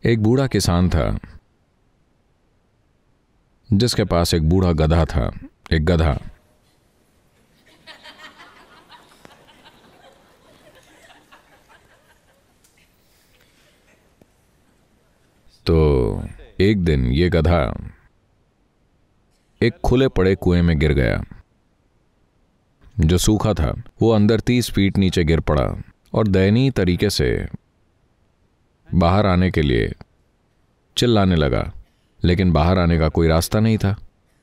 एक बूढ़ा किसान था जिसके पास एक बूढ़ा गधा था। एक गधा। तो एक दिन ये गधा एक खुले पड़े कुएं में गिर गया जो सूखा था। वो अंदर 30 फीट नीचे गिर पड़ा और दयनीय तरीके से बाहर आने के लिए चिल्लाने लगा, लेकिन बाहर आने का कोई रास्ता नहीं था।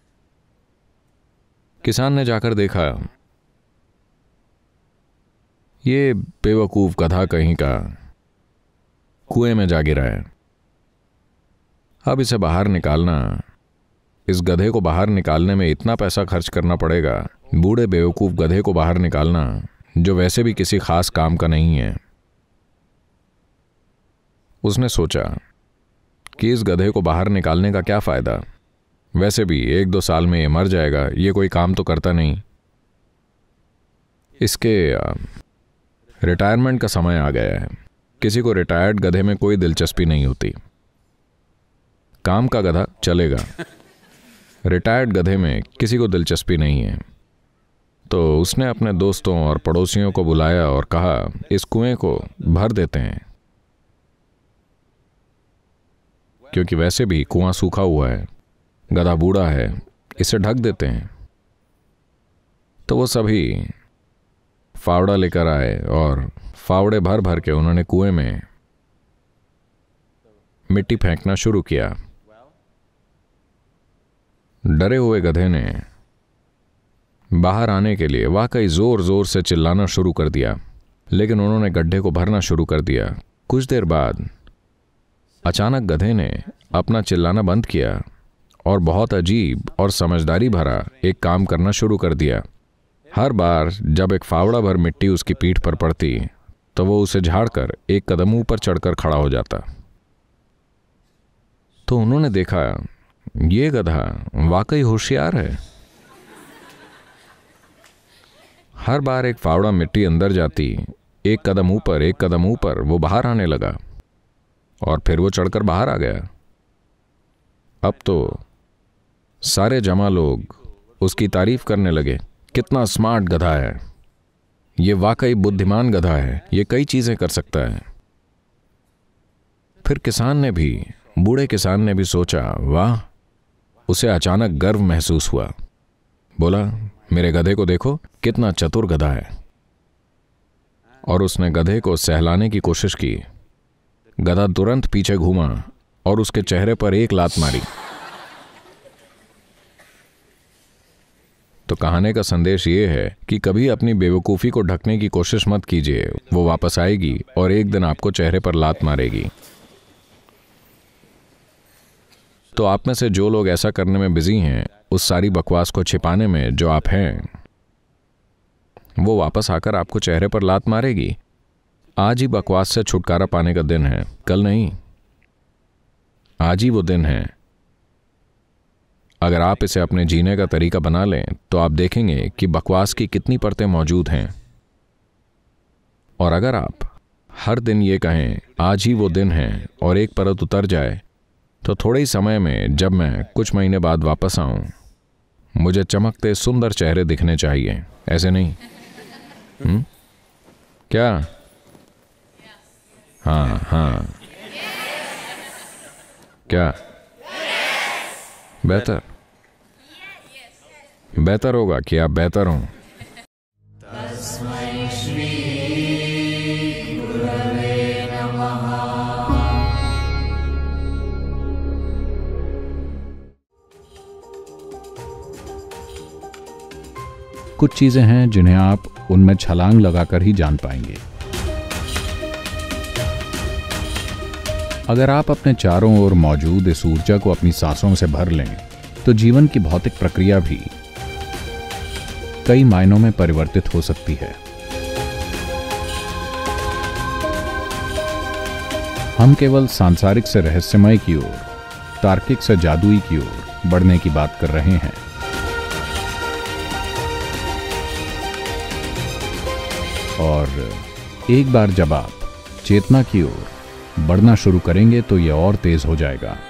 किसान ने जाकर देखा, ये बेवकूफ गधा कहीं का कुएं में जा गिरा है। अब इसे बाहर निकालना, इस गधे को बाहर निकालने में इतना पैसा खर्च करना पड़ेगा। बूढ़े बेवकूफ गधे को बाहर निकालना जो वैसे भी किसी खास काम का नहीं है। उसने सोचा कि इस गधे को बाहर निकालने का क्या फायदा, वैसे भी 1-2 साल में ये मर जाएगा, ये कोई काम तो करता नहीं। इसके रिटायरमेंट का समय आ गया है। किसी को रिटायर्ड गधे में कोई दिलचस्पी नहीं होती। काम का गधा चलेगा, रिटायर्ड गधे में किसी को दिलचस्पी नहीं है। तो उसने अपने दोस्तों और पड़ोसियों को बुलाया और कहा, इस कुएं को भर देते हैं, क्योंकि वैसे भी कुआं सूखा हुआ है, गधा बूढ़ा है, इसे ढक देते हैं। तो वो सभी फावड़ा लेकर आए और फावड़े भर भर के उन्होंने कुएं में मिट्टी फेंकना शुरू किया। डरे हुए गधे ने बाहर आने के लिए वाकई जोर जोर से चिल्लाना शुरू कर दिया, लेकिन उन्होंने गड्ढे को भरना शुरू कर दिया। कुछ देर बाद अचानक गधे ने अपना चिल्लाना बंद किया और बहुत अजीब और समझदारी भरा एक काम करना शुरू कर दिया। हर बार जब एक फावड़ा भर मिट्टी उसकी पीठ पर पड़ती तो वो उसे झाड़कर एक कदम ऊपर चढ़कर खड़ा हो जाता। तो उन्होंने देखा, ये गधा वाकई होशियार है। हर बार एक फावड़ा मिट्टी अंदर जाती, एक कदम ऊपर एक कदम ऊपर वो बाहर आने लगा और फिर वो चढ़कर बाहर आ गया। अब तो सारे जमा लोग उसकी तारीफ करने लगे, कितना स्मार्ट गधा है, ये वाकई बुद्धिमान गधा है, ये कई चीजें कर सकता है। फिर किसान ने भी, बूढ़े किसान ने भी सोचा, वाह, उसे अचानक गर्व महसूस हुआ। बोला, मेरे गधे को देखो, कितना चतुर गधा है। और उसने गधे को सहलाने की कोशिश की। गधा तुरंत पीछे घूमा और उसके चेहरे पर एक लात मारी। तो कहानी का संदेश ये है कि कभी अपनी बेवकूफ़ी को ढकने की कोशिश मत कीजिए, वो वापस आएगी और एक दिन आपको चेहरे पर लात मारेगी। तो आप में से जो लोग ऐसा करने में बिजी हैं, उस सारी बकवास को छिपाने में जो आप हैं, वो वापस आकर आपको चेहरे पर लात मारेगी। आज ही बकवास से छुटकारा पाने का दिन है, कल नहीं। आज ही वो दिन है। अगर आप इसे अपने जीने का तरीका बना लें तो आप देखेंगे कि बकवास की कितनी परतें मौजूद हैं। और अगर आप हर दिन ये कहें, आज ही वो दिन है, और एक परत उतर जाए, तो थोड़े ही समय में जब मैं कुछ महीने बाद वापस आऊं, मुझे चमकते सुंदर चेहरे दिखने चाहिए, ऐसे नहीं? क्या? हाँ हाँ, क्या? बेहतर बेहतर होगा कि आप बेहतर हों। कुछ चीजें हैं जिन्हें आप उनमें छलांग लगाकर ही जान पाएंगे। अगर आप अपने चारों ओर मौजूद इस ऊर्जा को अपनी सांसों से भर लें तो जीवन की भौतिक प्रक्रिया भी कई मायनों में परिवर्तित हो सकती है। हम केवल सांसारिक से रहस्यमय की ओर, तार्किक से जादुई की ओर बढ़ने की बात कर रहे हैं। और एक बार जब आप चेतना की ओर, बढ़ना शुरू करेंगे तो ये और तेज हो जाएगा।